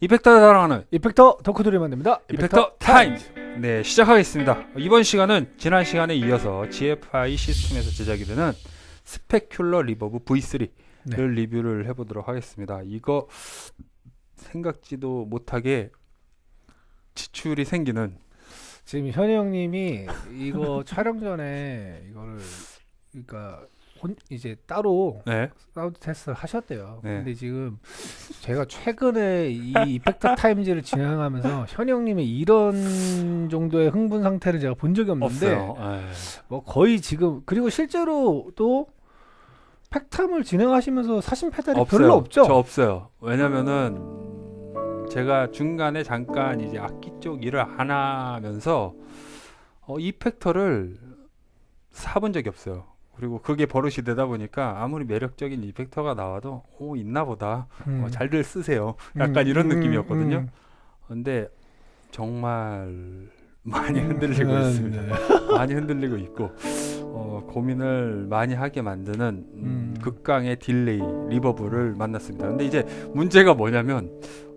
이펙터를 사랑하는 이펙터 덕후들이 만듭니다. 이펙터 타임즈. 네, 시작하겠습니다. 이번 시간은 지난 시간에 이어서 GFI 시스템에서 제작이 되는 스페큘러 리버브 V3를 리뷰를 해보도록 하겠습니다. 이거 생각지도 못하게 지출이 생기는, 지금 현희 형님이 이거 촬영 전에 이거를 그러니까 이제 따로 사운드 테스트를 하셨대요. 근데 지금 제가 최근에 이 이펙터 타임즈를 진행하면서 현희 형님의 이런 정도의 흥분 상태를 제가 본 적이 없는데 뭐 거의 지금, 그리고 실제로 또 팩탐을 진행하시면서 사신 페달이 없어요. 별로 없죠? 저 없어요. 왜냐면은 제가 중간에 잠깐 이제 악기 쪽 일을 안 하면서 이펙터를 사본 적이 없어요. 그리고 그게 버릇이 되다 보니까 아무리 매력적인 이펙터가 나와도 있나 보다, 잘들 쓰세요, 약간 이런 느낌이었거든요. 근데 정말 많이 흔들리고 있습니다. 많이 흔들리고 있고 고민을 많이 하게 만드는 극강의 딜레이 리버브를 만났습니다. 근데 이제 문제가 뭐냐면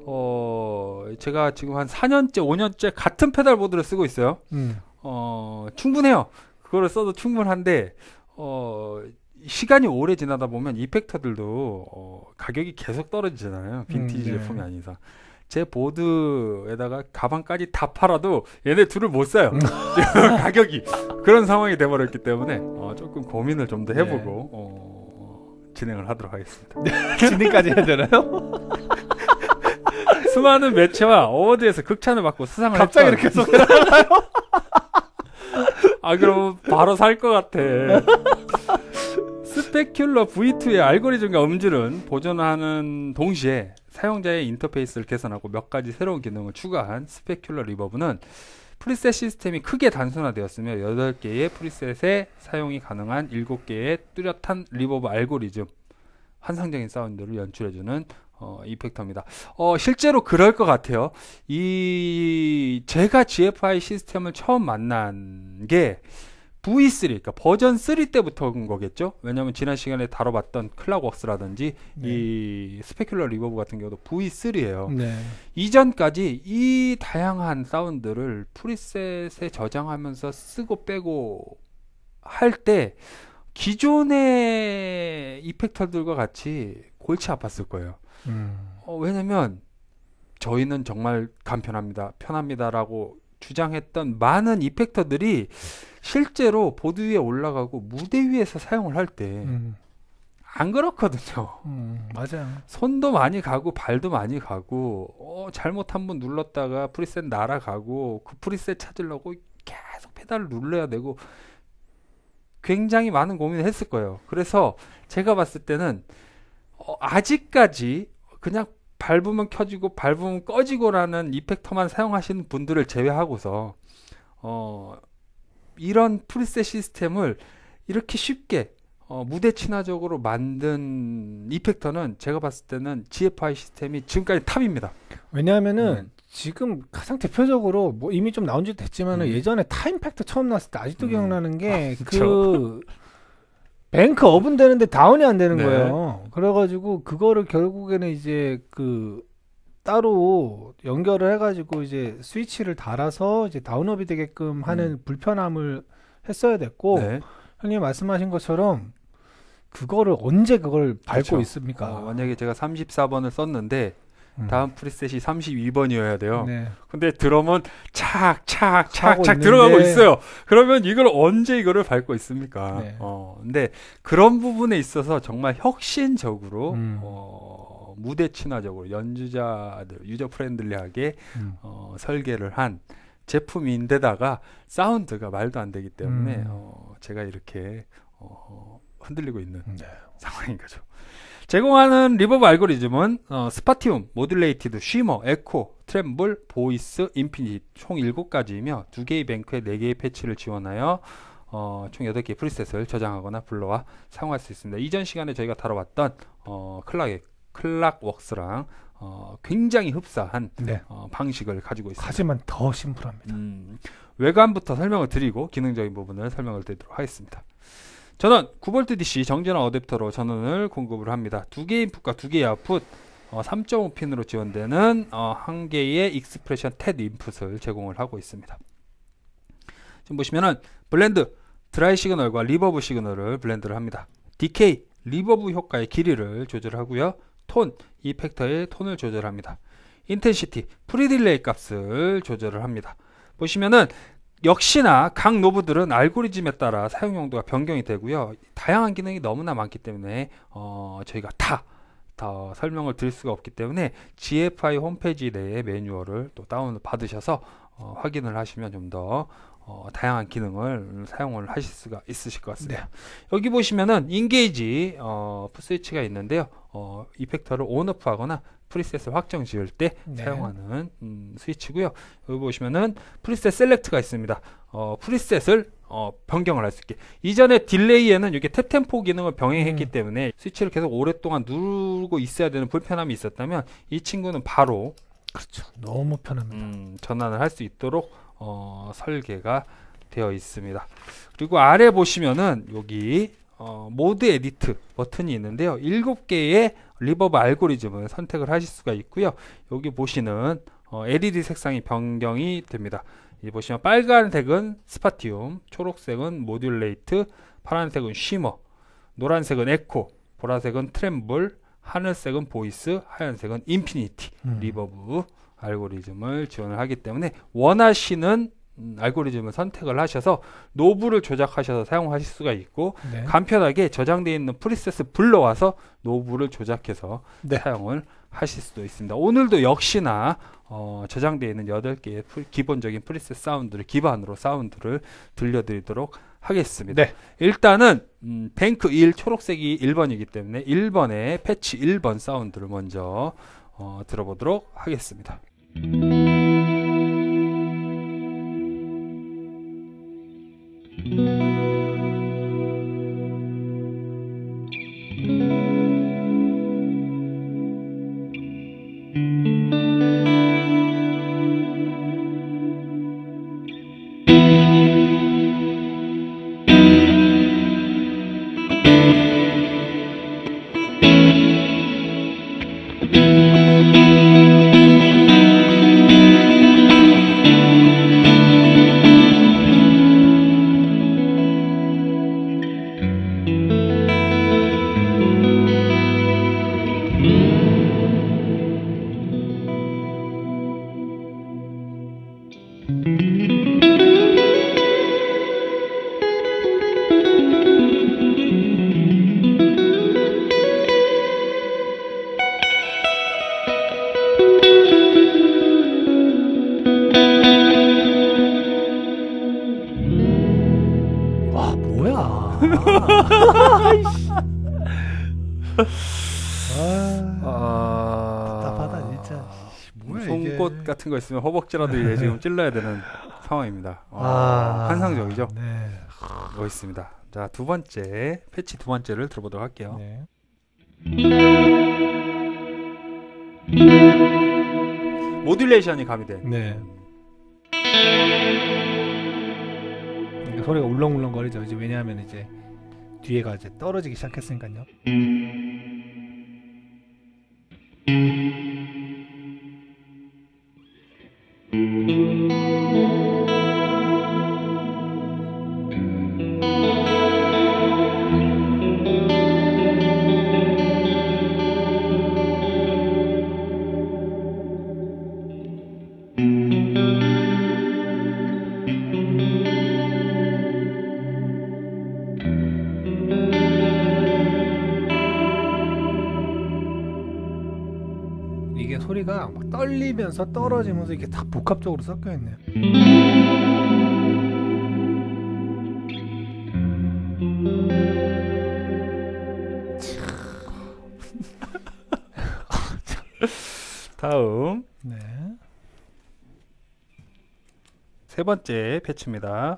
제가 지금 한 4년째 5년째 같은 페달보드를 쓰고 있어요. 충분해요. 그거를 써도 충분한데 시간이 오래 지나다 보면 이펙터들도 가격이 계속 떨어지잖아요. 빈티지 제품이 아닌 이상. 제 보드에다가 가방까지 다 팔아도 얘네 둘을 못 사요. 가격이 그런 상황이 돼버렸기 때문에 조금 고민을 좀 더 해보고 진행을 하도록 하겠습니다. 진행까지 해야 되나요? 수많은 매체와 어워드에서 극찬을 받고 수상을 갑자기 했던, 이렇게 소개하나요? 그럼 바로 살 것 같아. 스페큘러 V2의 알고리즘과 음질은 보존하는 동시에 사용자의 인터페이스를 개선하고 몇 가지 새로운 기능을 추가한 스페큘러 리버브는 프리셋 시스템이 크게 단순화되었으며 8개의 프리셋에 사용이 가능한 7개의 뚜렷한 리버브 알고리즘, 환상적인 사운드를 연출해주는 이펙터입니다. 실제로 그럴 것 같아요. 제가 GFI 시스템을 처음 만난 게 V3, 그러니까 버전 3 때부터인 거겠죠. 왜냐하면 지난 시간에 다뤄봤던 클락웍스라든지 이 스페큘러 리버브 같은 경우도 V3예요. 이전까지 이 다양한 사운드를 프리셋에 저장하면서 쓰고 빼고 할 때 기존의 이펙터들과 같이 골치 아팠을 거예요. 왜냐면 저희는 정말 간편합니다, 편합니다라고 주장했던 많은 이펙터들이 실제로 보드 위에 올라가고 무대 위에서 사용을 할 때 안 그렇거든요. 맞아요. 손도 많이 가고 발도 많이 가고 잘못 한번 눌렀다가 프리셋 날아가고 그 프리셋 찾으려고 계속 페달을 눌러야 되고 굉장히 많은 고민을 했을 거예요. 그래서 제가 봤을 때는 아직까지 그냥 밟으면 켜지고 밟으면 꺼지고라는 이펙터만 사용하시는 분들을 제외하고서 이런 프리셋 시스템을 이렇게 쉽게 무대 친화적으로 만든 이펙터는 제가 봤을 때는 GFI 시스템이 지금까지 탑입니다. 왜냐하면은 지금 가장 대표적으로 뭐 이미 좀 나온 지 됐지만은 예전에 타임팩터 처음 나왔을 때 아직도 기억나는 게 그 뱅크 업은 되는데 다운이 안 되는 거예요. 그래가지고 그거를 결국에는 이제 그 따로 연결을 해가지고 이제 스위치를 달아서 이제 다운업이 되게끔 하는 불편함을 했어야 됐고, 형님 말씀하신 것처럼 그거를 언제 그걸 밟고 있습니까? 만약에 제가 34번을 썼는데 다음 프리셋이 32번이어야 돼요. 근데 드럼은 착착착착 들어가고 있어요. 그러면 이걸 언제 이거를 밟고 있습니까? 근데 그런 부분에 있어서 정말 혁신적으로 무대 친화적으로 연주자들 유저 프렌들리하게 설계를 한 제품인데다가 사운드가 말도 안 되기 때문에 제가 이렇게 흔들리고 있는 상황인 거죠. 제공하는 리버브 알고리즘은 스파티움, 모듈레이티드, 쉬머, 에코, 트렘블, 보이스, 인피니티 총 7가지이며 2개의 뱅크에 4개의 패치를 지원하여 총 8개의 프리셋을 저장하거나 불러와 사용할 수 있습니다. 이전 시간에 저희가 다뤄봤던 클락웍스랑 굉장히 흡사한 방식을 가지고 있습니다. 하지만 더 심플합니다. 외관부터 설명을 드리고 기능적인 부분을 설명을 드리도록 하겠습니다. 전원 9V DC 정전화 어댑터로 전원을 공급을 합니다. 2개의 인풋과 2개의 아웃풋, 3.5핀으로 지원되는 한 개의 익스프레션 텟 인풋을 제공을 하고 있습니다. 지금 보시면은 블렌드, 드라이 시그널과 리버브 시그널을 블렌드를 합니다. 디케이, 리버브 효과의 길이를 조절하고요. 톤, 이펙터의 톤을 조절합니다. 인텐시티, 프리딜레이 값을 조절을 합니다. 보시면은 역시나 각 노브들은 알고리즘에 따라 사용 용도가 변경이 되고요. 다양한 기능이 너무나 많기 때문에 저희가 다 설명을 드릴 수가 없기 때문에 GFI 홈페이지 내에 매뉴얼을 또 다운을 받으셔서 확인을 하시면 좀 더 다양한 기능을 사용을 하실 수가 있으실 것 같습니다. 네. 여기 보시면은 인게이지 스위치가 있는데요. 이펙터를 온오프 하거나 프리셋을 확정 지을 때 네. 사용하는 스위치고요. 여기 보시면은 프리셋 셀렉트가 있습니다. 프리셋을 변경을 할 수 있게. 이전에 딜레이에는 이렇게 탭 템포 기능을 병행했기 때문에 스위치를 계속 오랫동안 누르고 있어야 되는 불편함이 있었다면 이 친구는 바로 그렇죠. 너무 편합니다. 전환을 할 수 있도록 설계가 되어 있습니다. 그리고 아래 보시면은 여기 모드 에디트 버튼이 있는데요. 7개의 리버브 알고리즘을 선택을 하실 수가 있고요. 여기 보시는 LED 색상이 변경이 됩니다. 이 보시면 빨간색은 스파티움, 초록색은 모듈레이트, 파란색은 쉬머, 노란색은 에코, 보라색은 트렘블, 하늘색은 보이스, 하얀색은 인피니티 리버브 알고리즘을 지원을 하기 때문에 원하시는 알고리즘을 선택을 하셔서 노브를 조작하셔서 사용하실 수가 있고 네. 간편하게 저장되어 있는 프리셋을 불러와서 노브를 조작해서 네. 사용을 하실 수도 있습니다. 오늘도 역시나 저장되어 있는 8개의 기본적인 프리셋 사운드를 기반으로 사운드를 들려드리도록 하겠습니다. 네. 일단은 뱅크 1 초록색이 1번이기 때문에 1번의 패치 1번 사운드를 먼저 들어보도록 하겠습니다. 답답하다 진짜. 뭐야 송곳 이게. 같은 거 있으면 허벅지라도 지금 찔러야 되는 상황입니다. 환상적이죠? 네. 멋있습니다. 자, 두 번째 패치 두 번째를 들어보도록 할게요. 네. 모듈레이션이 가미된. 네. 소리가 울렁울렁거리죠. 이제 왜냐하면 이제 뒤에가 이제 떨어지기 시작했으니까요. 이게 소리가 막 떨리면서 떨어지면서 이게 다 복합적으로 섞여 있네요. 다음 네. 세 번째 패치입니다.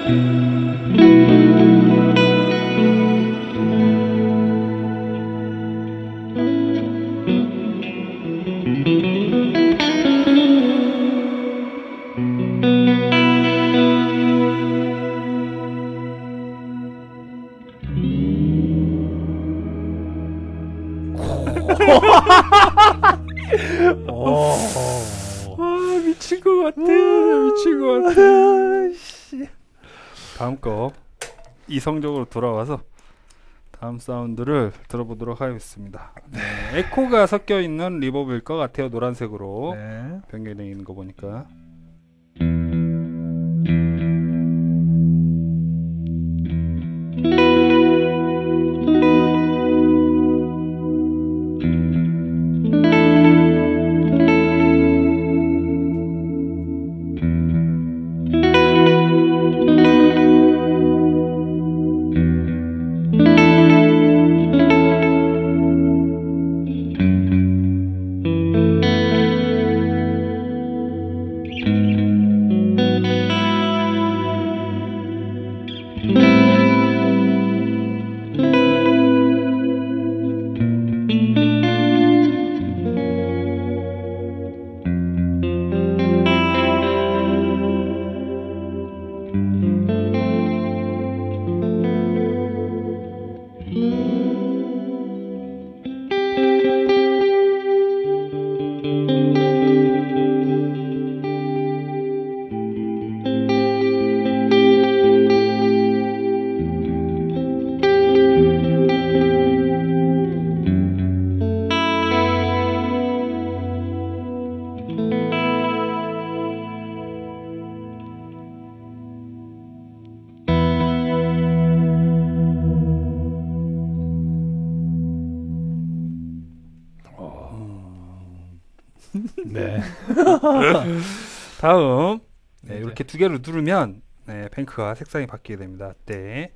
미친 것 같아. 미친 것 같아. 다음 거 이성적으로 돌아와서 다음 사운드를 들어보도록 하겠습니다. 네, 에코가 섞여 있는 리버브일 것 같아요. 노란색으로 네. 변경되어 있는 거 보니까. 네. 다음 네, 이렇게 두 개를 누르면 네, 뱅크가 색상이 바뀌게 됩니다. 네.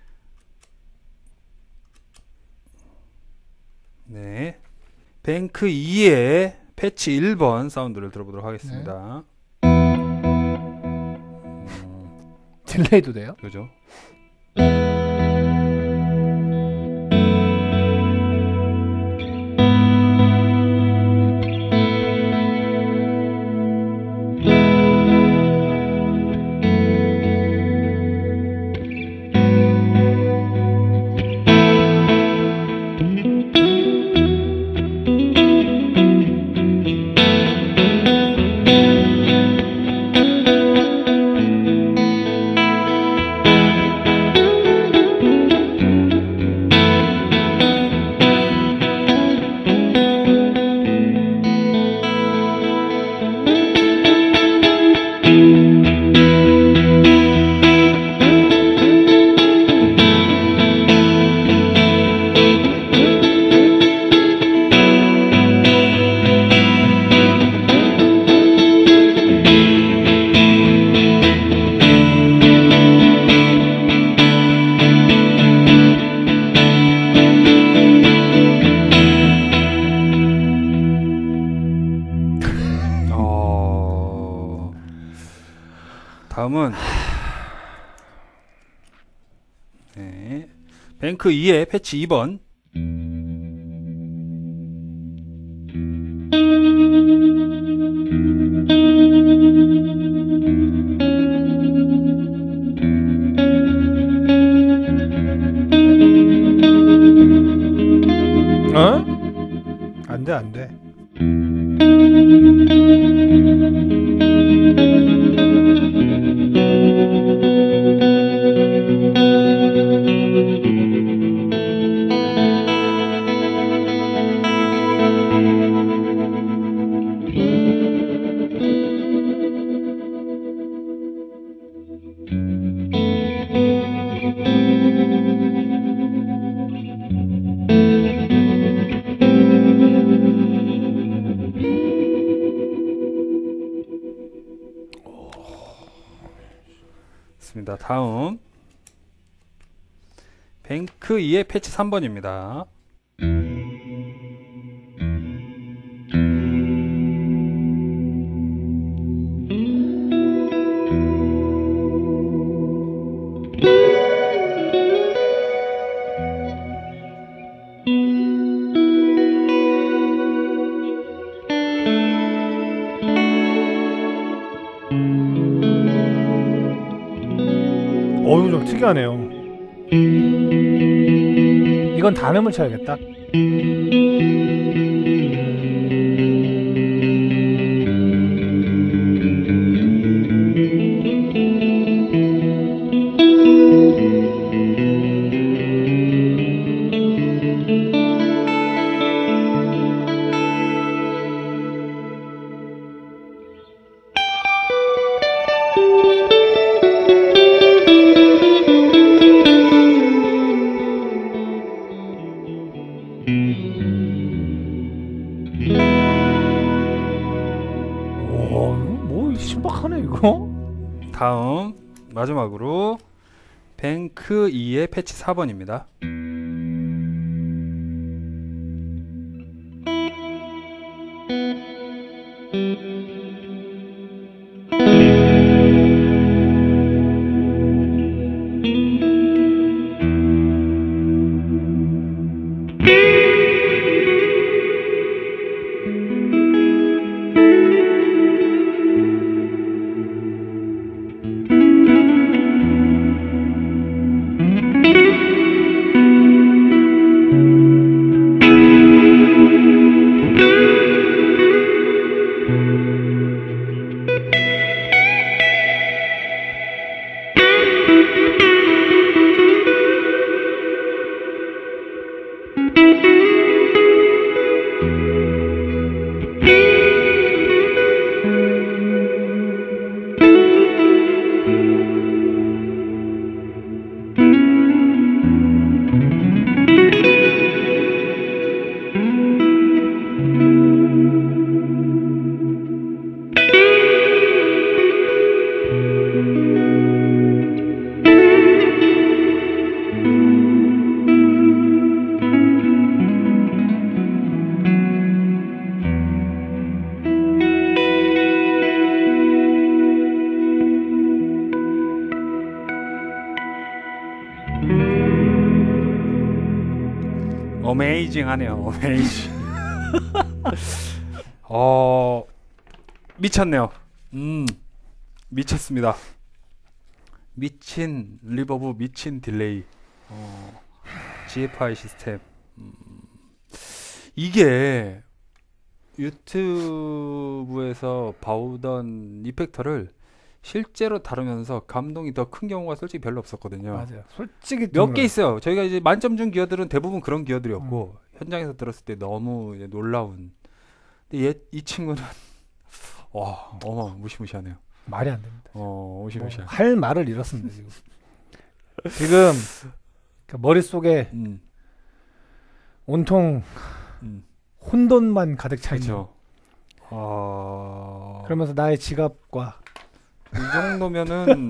네. 뱅크 2의 패치 1번 사운드를 들어보도록 하겠습니다. 딜레이도 돼요? 그죠? 다음은 네, 뱅크 2의 패치 2번. 어? 안 돼, 안 돼. 다음 뱅크 2의 패치 3번입니다. 어우, 좀 특이하네요. 이건 단음을 쳐야겠다. 뭐 신박하네 이거. 다음 마지막으로 뱅크 2의 패치 4번입니다. 어메이징하네요. 어메이징. 미쳤네요. 미쳤습니다. 미친 리버브, 미친 딜레이. GFI 시스템. 이게 유튜브에서 봐오던 이펙터를 실제로 다루면서 감동이 더 큰 경우가 솔직히 별로 없었거든요. 맞아요. 솔직히 몇 개 있어요. 저희가 이제 만점 준 기어들은 대부분 그런 기어들이었고 현장에서 들었을 때 너무 이제 놀라운. 근데 이 친구는 와, 무시무시하네요. 말이 안 됩니다. 무시무시하네. 할 말을 잃었습니다 지금. 지금 그 머릿속에 온통 혼돈만 가득 차 있는. 그렇죠. 그러면서 나의 지갑과 이 정도면은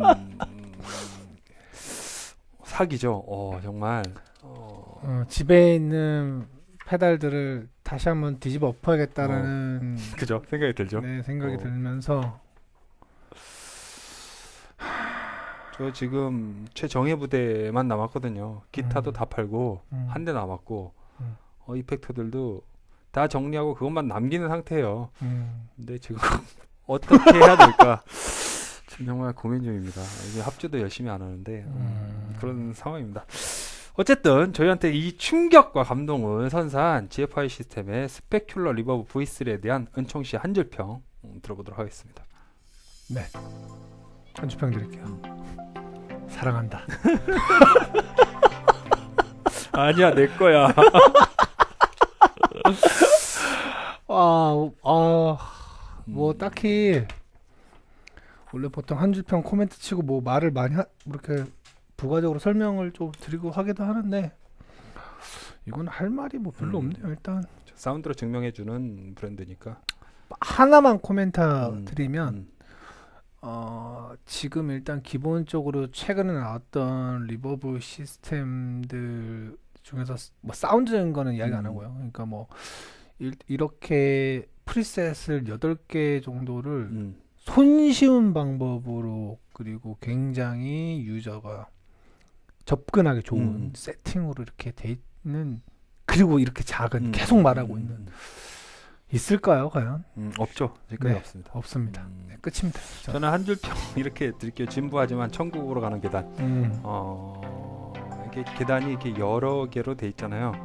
사기죠. 정말. 집에 있는 페달들을 다시 한번 뒤집어 엎어야겠다라는 그죠, 생각이 들죠. 네, 생각이 들면서 저 지금 최정예 부대만 남았거든요. 기타도 다 팔고 한 대 남았고 이펙터들도 다 정리하고 그것만 남기는 상태예요. 근데 지금 어떻게 해야 될까 지금 정말 고민 중입니다. 이제 합주도 열심히 안 하는데 그런 상황입니다. 어쨌든 저희한테 이 충격과 감동을 선사한 GFI 시스템의 스페큘러 리버브 V3에 대한 은총씨 한 줄평 들어보도록 하겠습니다. 네, 한 줄평 드릴게요. 사랑한다. 아니야, 내 거야. 뭐 딱히 원래 보통 한 줄평 코멘트 치고 뭐 말을 많이 이렇게 부가적으로 설명을 좀 드리고 하기도 하는데 이건 할 말이 뭐 별로 없네요. 일단 사운드로 증명해주는 브랜드니까 하나만 코멘트 드리면 지금 일단 기본적으로 최근에 나왔던 리버브 시스템들 중에서 뭐 사운드적인 거는 이야기 안 하고요. 그러니까 뭐 이렇게 프리셋을 8개 정도를 손쉬운 방법으로 그리고 굉장히 유저가 접근하기 좋은 세팅으로 이렇게 돼 있는 그리고 이렇게 작은 계속 말하고 있는 있을까요 과연? 없죠. 지금까지 네, 없습니다. 없습니다. 네, 끝입니다. 저는 한 줄 평 이렇게 드릴게요. 진부하지만 천국으로 가는 계단. 이게 계단이 이렇게 여러 개로 돼 있잖아요.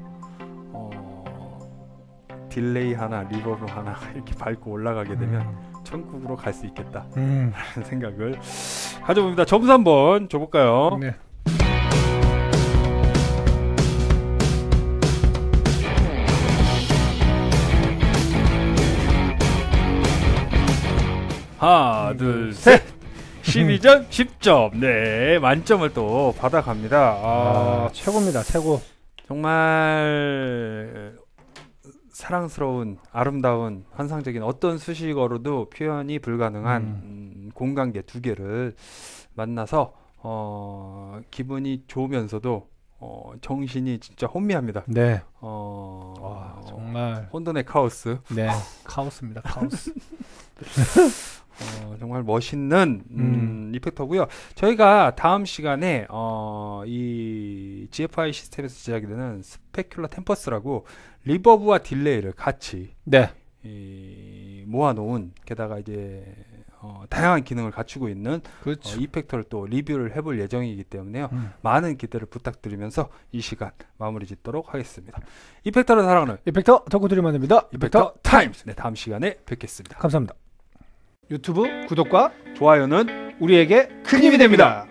딜레이 하나, 리버브 하나 이렇게 밟고 올라가게 되면 천국으로 갈 수 있겠다라는 생각을 가져봅니다. 점수 한번 줘볼까요? 네. 하나, 둘, 셋. 12점, 10점. 네, 만점을 또 받아갑니다. 최고입니다. 최고. 정말 사랑스러운, 아름다운, 환상적인 어떤 수식어로도 표현이 불가능한 공간계 두 개를 만나서 기분이 좋으면서도 정신이 진짜 혼미합니다. 네. 정말 혼돈의 카오스. 네, 카오스입니다. 카오스. 정말 멋있는 이펙터고요. 저희가 다음 시간에 이 GFI 시스템에서 제작이 되는 스페큘러 템퍼스라고 리버브와 딜레이를 같이 네. 모아놓은 게다가 이제 다양한 기능을 갖추고 있는 그렇죠. 이펙터를 또 리뷰를 해볼 예정이기 때문에요. 많은 기대를 부탁드리면서 이 시간 마무리 짓도록 하겠습니다. 이펙터를 사랑하는 이펙터 덕후들이 만듭니다. 이펙터 타임스. 네, 다음 시간에 뵙겠습니다. 감사합니다. 유튜브 구독과 좋아요는 우리에게 큰 힘이 됩니다.